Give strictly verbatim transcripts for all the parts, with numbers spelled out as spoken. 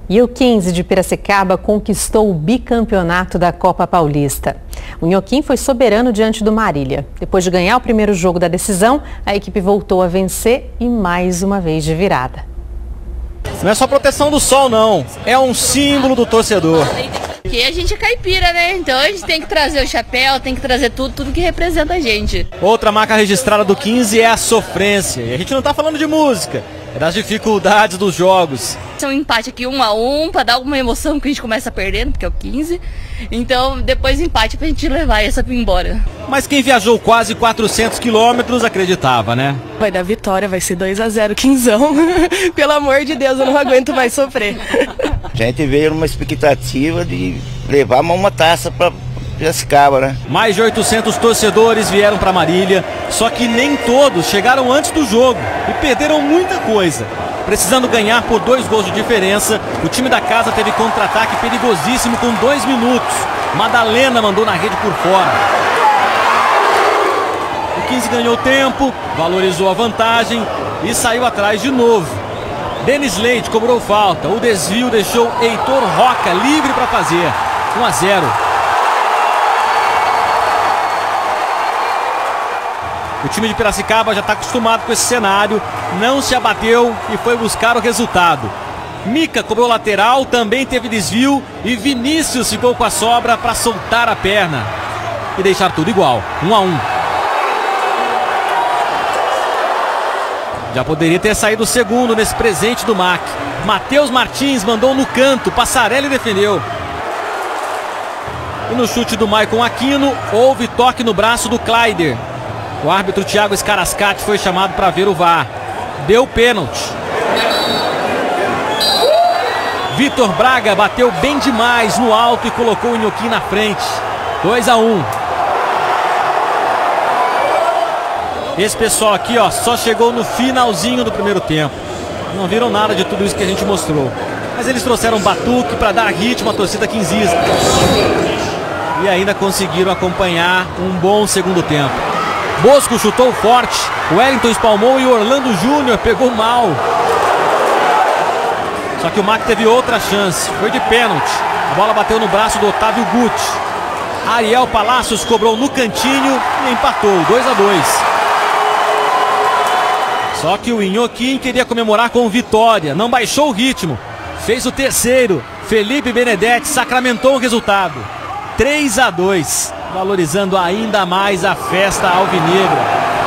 E o quinze de Piracicaba conquistou o bicampeonato da Copa Paulista. O Inhoquim foi soberano diante do Marília. Depois de ganhar o primeiro jogo da decisão, a equipe voltou a vencer e mais uma vez de virada. Não é só proteção do sol, não. É um símbolo do torcedor. Porque a gente é caipira, né? Então a gente tem que trazer o chapéu, tem que trazer tudo, tudo que representa a gente. Outra marca registrada do quinze é a sofrência. E a gente não tá falando de música, é das dificuldades dos jogos. É um empate aqui um a um, pra dar alguma emoção que a gente começa perdendo, porque é o quinze. Então depois empate pra gente levar essa pra ir embora. Mas quem viajou quase quatrocentos quilômetros acreditava, né? Vai dar vitória, vai ser dois a zero, quinzão. Pelo amor de Deus, eu não aguento mais sofrer. A gente veio numa expectativa de levar uma taça para Piracicaba, né? Mais de oitocentos torcedores vieram para Marília, só que nem todos chegaram antes do jogo e perderam muita coisa. Precisando ganhar por dois gols de diferença, o time da casa teve contra-ataque perigosíssimo com dois minutos. Madalena mandou na rede por fora. O quinze ganhou tempo, valorizou a vantagem e saiu atrás de novo. Denis Leite cobrou falta, o desvio deixou Heitor Roca livre para fazer. um a zero. O time de Piracicaba já está acostumado com esse cenário, não se abateu e foi buscar o resultado. Mica cobrou lateral, também teve desvio e Vinícius ficou com a sobra para soltar a perna e deixar tudo igual, um a um. Já poderia ter saído o segundo nesse presente do M A C. Matheus Martins mandou no canto, Passarelli defendeu. E no chute do Maicon Aquino, houve toque no braço do Kleider. O árbitro Thiago Scarascati foi chamado para ver o V A R. Deu pênalti. Vitor Braga bateu bem demais no alto e colocou o Inhoquim na frente. dois a um. Esse pessoal aqui, ó, só chegou no finalzinho do primeiro tempo. Não viram nada de tudo isso que a gente mostrou. Mas eles trouxeram batuque para dar ritmo à torcida quinzista. E ainda conseguiram acompanhar um bom segundo tempo. Bosco chutou forte, o Wellington espalmou e o Orlando Júnior pegou mal. Só que o M A C teve outra chance, foi de pênalti. A bola bateu no braço do Otávio Guti. Ariel Palacios cobrou no cantinho e empatou, dois a dois. Só que o Inhoquim queria comemorar com vitória, não baixou o ritmo. Fez o terceiro, Felipe Benedetti sacramentou o resultado. três a dois, valorizando ainda mais a festa alvinegra.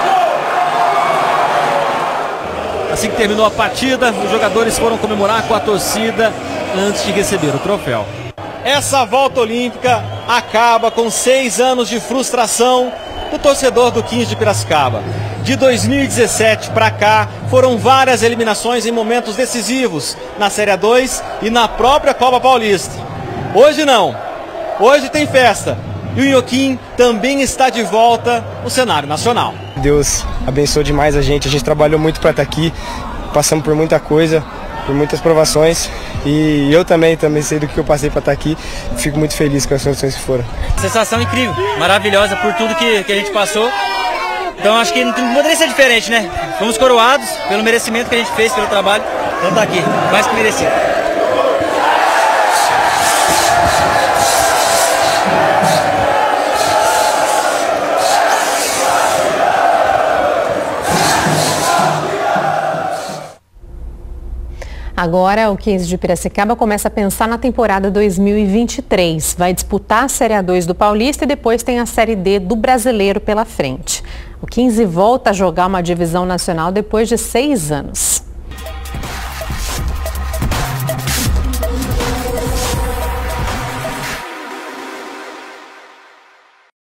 Assim que terminou a partida, os jogadores foram comemorar com a torcida antes de receber o troféu. Essa volta olímpica acaba com seis anos de frustração do torcedor do quinze de Piracicaba. De dois mil e dezessete para cá, foram várias eliminações em momentos decisivos, na Série A dois e na própria Copa Paulista. Hoje não. Hoje tem festa. E o Inhoquim também está de volta no cenário nacional. Deus abençoou demais a gente. A gente trabalhou muito para estar aqui. Passamos por muita coisa, por muitas provações. E eu também, também sei do que eu passei para estar aqui. Fico muito feliz com as condições que foram. Sensação incrível, maravilhosa por tudo que, que a gente passou. Então acho que não poderia ser diferente, né? Fomos coroados pelo merecimento que a gente fez, pelo trabalho. Então tá aqui, mais que merecido. Agora, o quinze de Piracicaba começa a pensar na temporada dois mil e vinte e três. Vai disputar a Série A dois do Paulista e depois tem a Série D do Brasileiro pela frente. O quinze volta a jogar uma divisão nacional depois de seis anos.